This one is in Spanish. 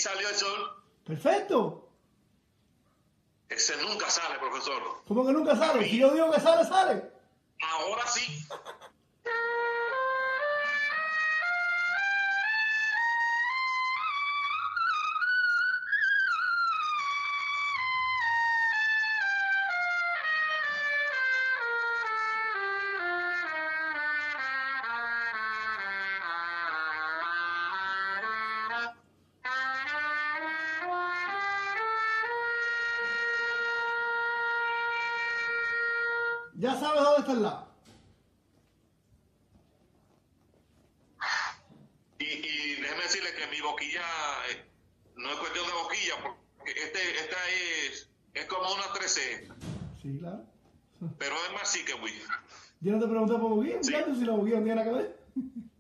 salió el sol. Perfecto. Ese nunca sale, profesor. ¿Cómo que nunca sale? Si yo digo que sale, sale. Ahora sí. Ya sabes dónde está el lado. Y déjeme decirle que mi boquilla no es cuestión de boquilla, porque esta es como una 13, Sí, claro. pero es más sí que muy. Yo no te pregunté por boquilla, Sí. muchachos, si la boquilla no tiene nada que ver.